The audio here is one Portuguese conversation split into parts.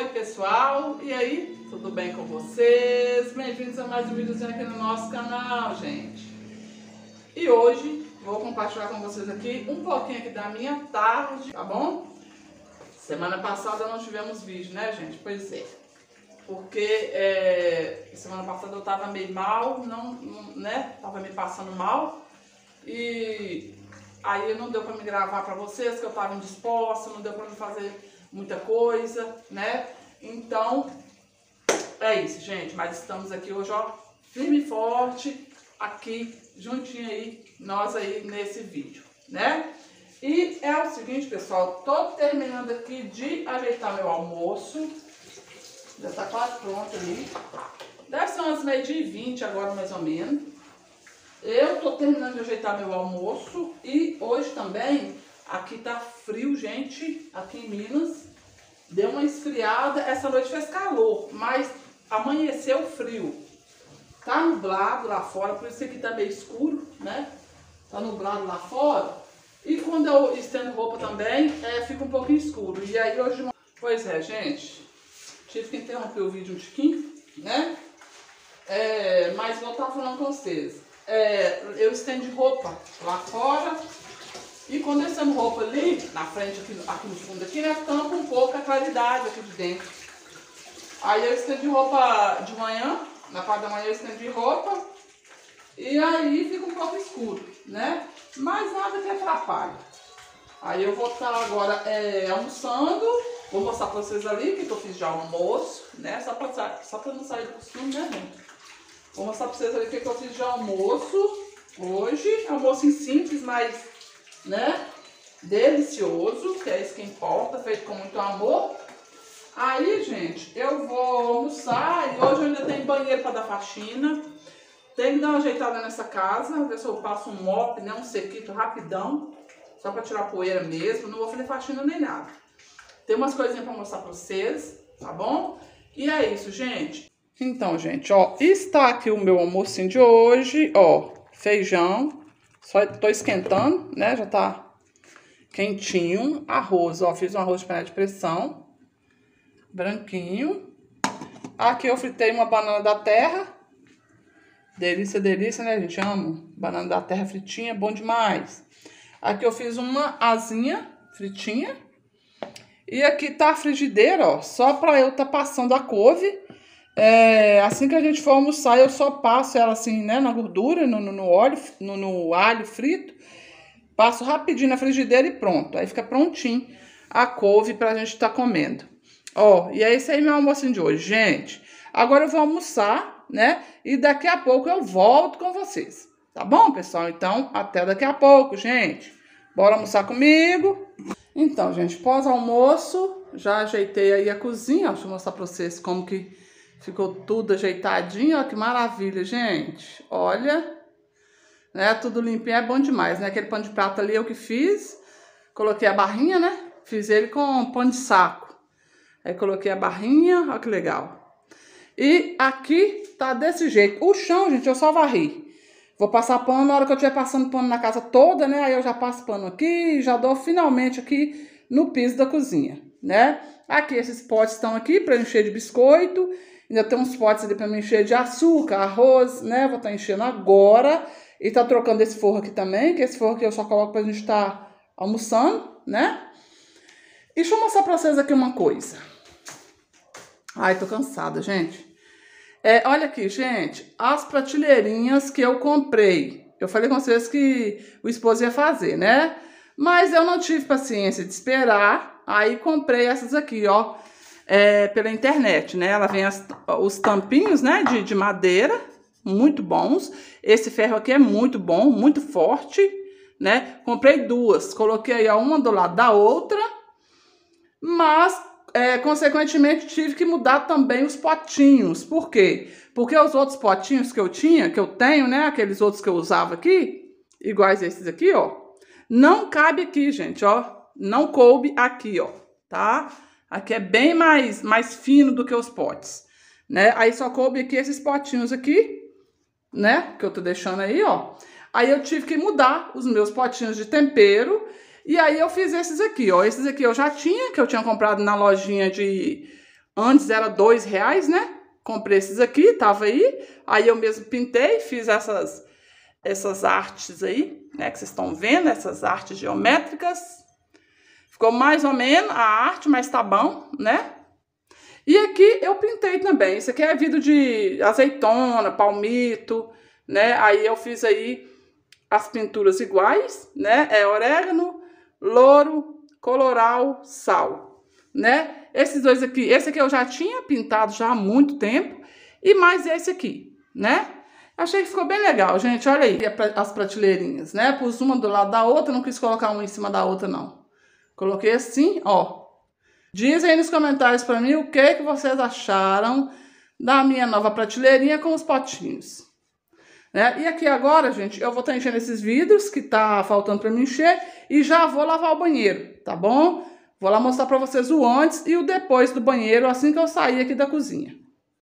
Oi pessoal, e aí, tudo bem com vocês? Bem-vindos a mais um videozinho aqui no nosso canal, gente. E hoje vou compartilhar com vocês aqui um pouquinho aqui da minha tarde, tá bom? Semana passada não tivemos vídeo, né, gente? Pois é, porque semana passada eu tava meio mal, né? Tava me passando mal e aí não deu pra me gravar pra vocês, que eu tava indisposta, não deu pra me fazer muita coisa, né? Então, é isso, gente. Mas estamos aqui hoje, ó, firme e forte, aqui, juntinho aí, nós aí nesse vídeo, né? E é o seguinte, pessoal, tô terminando aqui de ajeitar meu almoço. Já tá quase pronto ali. Deve ser umas 12h20 agora, mais ou menos. Eu tô terminando de ajeitar meu almoço e hoje também... Aqui tá frio, gente, aqui em Minas. Deu uma esfriada, essa noite fez calor, mas amanheceu frio. Tá nublado lá fora, por isso que aqui tá meio escuro, né? Tá nublado lá fora. E quando eu estendo roupa também, fica um pouquinho escuro. E aí hoje... Pois é, gente, tive que interromper o vídeo um tiquinho, né? Mas vou estar falando com vocês. Eu estendo roupa lá fora. E quando eu estendo roupa ali, na frente, aqui no fundo, aqui, né, tampa um pouco a claridade aqui de dentro. Aí eu estendi roupa de manhã, na parte da manhã eu estendi roupa, e aí fica um pouco escuro, né? Mas nada que atrapalhe. Aí eu vou estar agora almoçando, vou mostrar pra vocês ali o que eu fiz de almoço, né? Só pra não sair do costume, né, gente? Vou mostrar pra vocês ali o que eu fiz de almoço hoje. Almoço simples, mas... né? Delicioso, que é isso que importa, feito com muito amor. Aí, gente, eu vou almoçar e hoje eu ainda tenho banheiro para dar faxina. Tenho que dar uma ajeitada nessa casa, ver se eu passo um mop, né? Um sequito rapidão, só para tirar poeira mesmo. Não vou fazer faxina nem nada. Tem umas coisinhas para mostrar para vocês, tá bom? E é isso, gente. Então, gente, ó, está aqui o meu almocinho de hoje, ó, feijão. Só tô esquentando, né? Já tá quentinho. Arroz, ó. Fiz um arroz de panela de pressão. Branquinho. Aqui eu fritei uma banana da terra. Delícia, delícia, né, gente? Amo. Banana da terra fritinha, bom demais. Aqui eu fiz uma asinha fritinha. E aqui tá a frigideira, ó. Só pra eu tá passando a couve. Assim que a gente for almoçar, eu só passo ela assim, né, na gordura, no óleo, no alho frito. Passo rapidinho na frigideira e pronto. Aí fica prontinho a couve pra gente tá comendo. Ó, e é esse aí meu almocinho de hoje, gente. Agora eu vou almoçar, né, e daqui a pouco eu volto com vocês. Tá bom, pessoal? Então, até daqui a pouco, gente. Bora almoçar comigo? Então, gente, pós-almoço, já ajeitei aí a cozinha. Ó, deixa eu mostrar pra vocês como que... ficou tudo ajeitadinho, ó, que maravilha, gente. Olha, né, tudo limpinho, é bom demais, né? Aquele pano de prata ali eu que fiz. Coloquei a barrinha, né? Fiz ele com pano de saco. Aí coloquei a barrinha, ó que legal. E aqui tá desse jeito. O chão, gente, eu só varri. Vou passar pano na hora que eu estiver passando pano na casa toda, né? Aí eu já passo pano aqui e já dou finalmente aqui no piso da cozinha, né? Aqui esses potes estão aqui para encher de biscoito. Ainda tem uns potes ali para me encher de açúcar, arroz, né? Vou estar enchendo agora. E tá trocando esse forro aqui também, que esse forro aqui eu só coloco pra gente estar almoçando, né? E deixa eu mostrar pra vocês aqui uma coisa. Ai, tô cansada, gente. Olha aqui, gente, as prateleirinhas que eu comprei. Eu falei com vocês que o esposo ia fazer, né? Mas eu não tive paciência de esperar. Aí comprei essas aqui, ó. Pela internet, né? Ela vem os tampinhos, né? De madeira, muito bons. Esse ferro aqui é muito bom, muito forte, né? Comprei duas, coloquei uma do lado da outra, mas, consequentemente, tive que mudar também os potinhos. Por quê? Porque os outros potinhos que eu tenho, né? Aqueles outros que eu usava aqui, iguais a esses aqui, ó, não cabe aqui, gente, ó. Não coube aqui, ó, tá? Aqui é bem mais fino do que os potes, né? Aí só coube aqui esses potinhos aqui, né? Que eu tô deixando aí, ó. Aí eu tive que mudar os meus potinhos de tempero. E aí eu fiz esses aqui, ó. Esses aqui eu já tinha, que eu tinha comprado na lojinha de Antes era R$2, né? Comprei esses aqui, tava aí. Aí eu mesmo pintei, fiz essas artes aí, né? Que vocês estão vendo, essas artes geométricas. Ficou mais ou menos a arte, mas tá bom, né? E aqui eu pintei também. Isso aqui é vidro de azeitona, palmito, né? Aí eu fiz aí as pinturas iguais, né? É orégano, louro, coloral, sal, né? Esses dois aqui, esse aqui eu já tinha pintado já há muito tempo, e mais esse aqui, né? Achei que ficou bem legal, gente. Olha aí as prateleirinhas, né? Pus uma do lado da outra, não quis colocar uma em cima da outra, não. Coloquei assim, ó. Diz aí nos comentários pra mim o que vocês acharam da minha nova prateleirinha com os potinhos. Né? E aqui agora, gente, eu vou estar enchendo esses vidros que tá faltando pra mim encher e já vou lavar o banheiro, tá bom? Vou lá mostrar pra vocês o antes e o depois do banheiro assim que eu sair aqui da cozinha.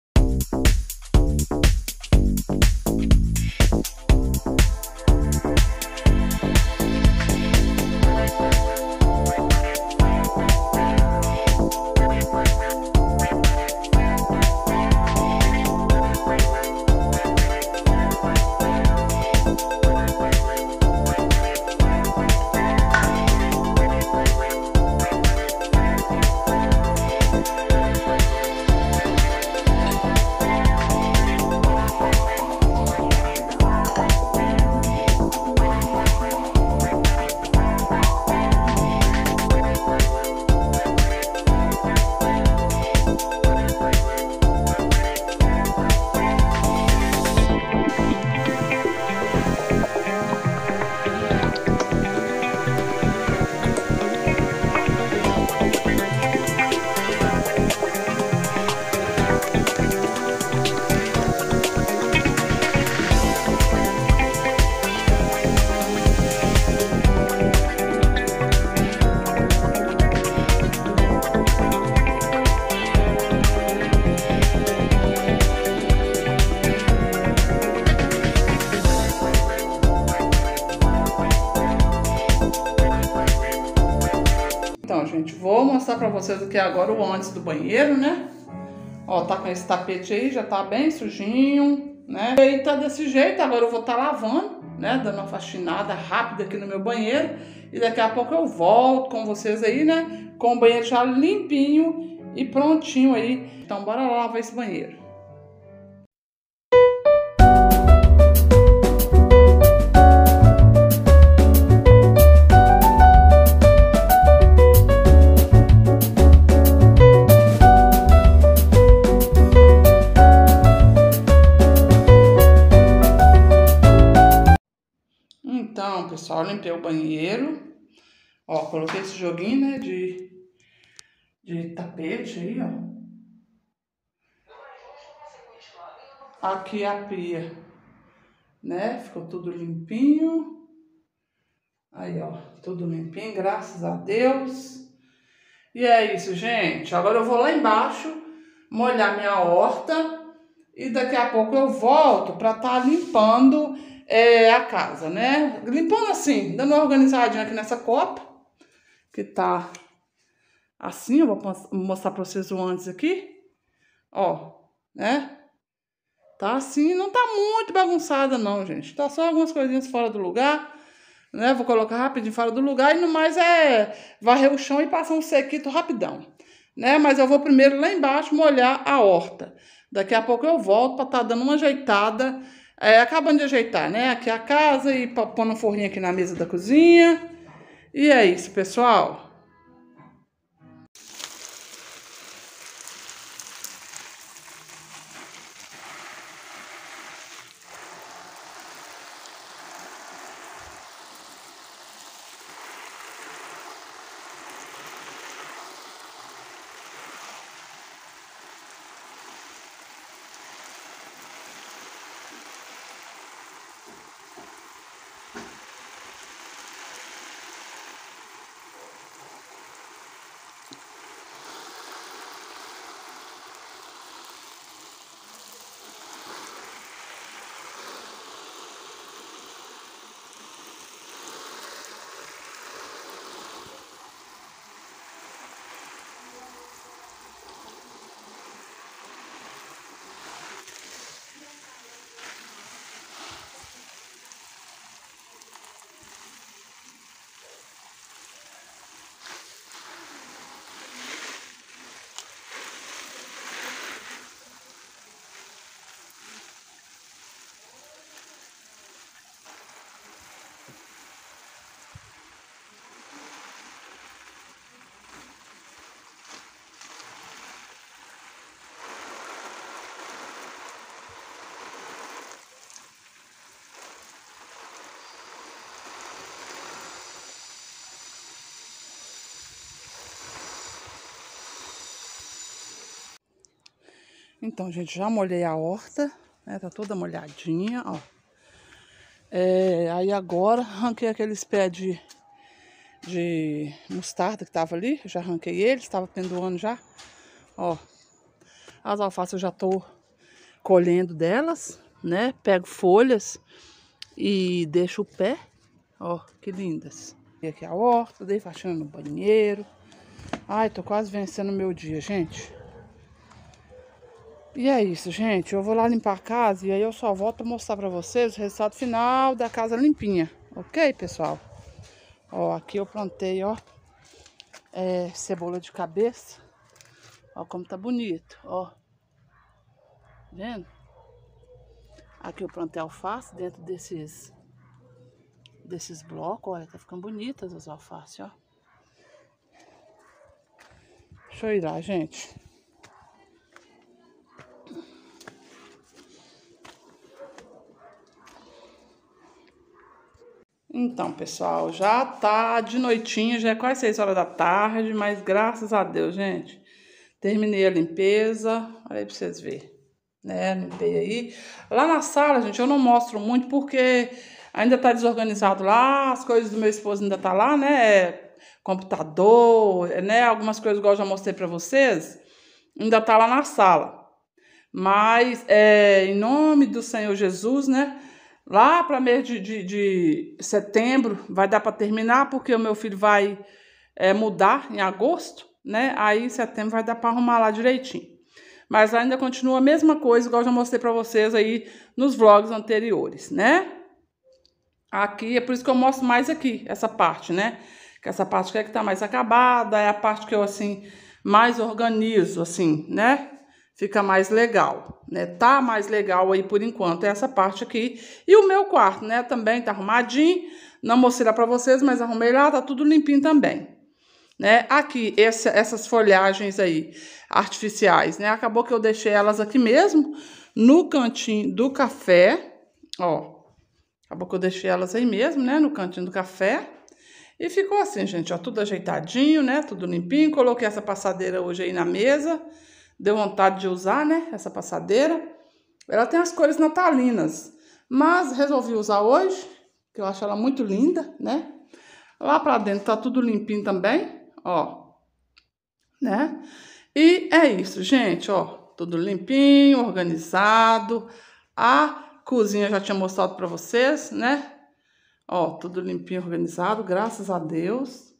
Então, gente, vou mostrar pra vocês aqui agora o antes do banheiro, né? Ó, tá com esse tapete aí, já tá bem sujinho, né? E aí tá desse jeito, agora eu vou estar lavando, né? Dando uma faxinada rápida aqui no meu banheiro. E daqui a pouco eu volto com vocês aí, né? Com o banheiro já limpinho e prontinho aí. Então, bora lá lavar esse banheiro. Então, pessoal, limpei o banheiro. Ó, coloquei esse joguinho, né, de tapete aí, ó. Aqui a pia, né, ficou tudo limpinho. Aí, ó, tudo limpinho, graças a Deus. E é isso, gente. Agora eu vou lá embaixo molhar minha horta e daqui a pouco eu volto pra estar limpando a casa, né? Limpando assim, dando uma organizadinha aqui nessa copa, que tá assim. Eu vou mostrar pra vocês o antes aqui. Ó, né? Tá assim, não tá muito bagunçada não, gente. Tá só algumas coisinhas fora do lugar, né? Vou colocar rapidinho fora do lugar e no mais é varrer o chão e passar um sequito rapidão, né? Mas eu vou primeiro lá embaixo molhar a horta. Daqui a pouco eu volto pra tá dando uma ajeitada, acabando de ajeitar, né? Aqui a casa e pondo um forrinho aqui na mesa da cozinha. E é isso, pessoal. Então, gente, já molhei a horta, né? Tá toda molhadinha, ó. Aí agora arranquei aqueles pés de mostarda que tava ali. Já arranquei eles, tava pendoando já. Ó, as alfaces eu já tô colhendo delas, né? Pego folhas e deixo o pé. Ó, que lindas. E aqui a horta, dei faxina no banheiro. Ai, tô quase vencendo o meu dia, gente. E é isso, gente. Eu vou lá limpar a casa e aí eu só volto pra mostrar pra vocês o resultado final da casa limpinha. Ok, pessoal? Ó, aqui eu plantei, ó, cebola de cabeça. Ó como tá bonito, ó. Vendo? Aqui eu plantei alface dentro desses blocos. Olha, tá ficando bonitas as alfaces, ó. Deixa eu ir lá, gente. Então, pessoal, já tá de noitinha, já é quase 6 horas da tarde, mas graças a Deus, gente, terminei a limpeza. Olha aí pra vocês verem, né? Limpei aí. Lá na sala, gente, eu não mostro muito porque ainda tá desorganizado lá, as coisas do meu esposo ainda tá lá, né? Computador, né? Algumas coisas igual eu já mostrei pra vocês, ainda tá lá na sala. Mas, em nome do Senhor Jesus, né? Lá para mês de setembro vai dar para terminar, porque o meu filho vai mudar em agosto, né? Aí em setembro vai dar para arrumar lá direitinho. Mas ainda continua a mesma coisa, igual eu já mostrei para vocês aí nos vlogs anteriores, né? Aqui, é por isso que eu mostro mais aqui, essa parte, né? Que essa parte que é que tá mais acabada, é a parte que eu, assim, mais organizo, assim, né? Fica mais legal, né? Tá mais legal aí por enquanto, essa parte aqui. E o meu quarto, né? Também tá arrumadinho. Não mostrei lá pra vocês, mas arrumei lá, tá tudo limpinho também, né? Aqui, essas folhagens aí, artificiais, né? Acabou que eu deixei elas aqui mesmo, no cantinho do café, ó. Acabou que eu deixei elas aí mesmo, né? No cantinho do café. E ficou assim, gente, ó, tudo ajeitadinho, né? Tudo limpinho. Coloquei essa passadeira hoje aí na mesa. Deu vontade de usar, né? Essa passadeira. Ela tem as cores natalinas, mas resolvi usar hoje, que eu acho ela muito linda, né? Lá pra dentro tá tudo limpinho também, ó. Né? E é isso, gente, ó. Tudo limpinho, organizado. A cozinha já tinha mostrado pra vocês, né? Ó, tudo limpinho, organizado, graças a Deus.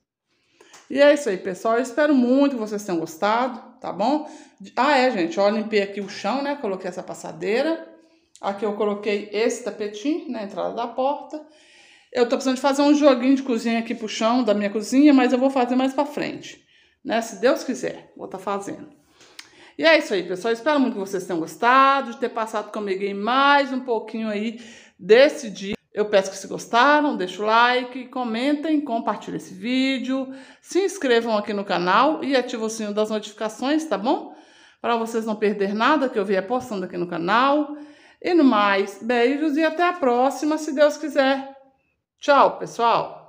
E é isso aí, pessoal. Eu espero muito que vocês tenham gostado, tá bom? Gente, ó, limpei aqui o chão, né? Coloquei essa passadeira. Aqui eu coloquei esse tapetinho na entrada da porta. Eu tô precisando de fazer um joguinho de cozinha aqui pro chão da minha cozinha, mas eu vou fazer mais pra frente, né? Se Deus quiser, vou estar fazendo. E é isso aí, pessoal. Eu espero muito que vocês tenham gostado, de ter passado comigo em mais um pouquinho aí desse dia. Eu peço que se gostaram, deixa o like, comentem, compartilhem esse vídeo, se inscrevam aqui no canal e ativem o sininho das notificações, tá bom? Para vocês não perderem nada que eu vier postando aqui no canal. E no mais, beijos e até a próxima, se Deus quiser. Tchau, pessoal!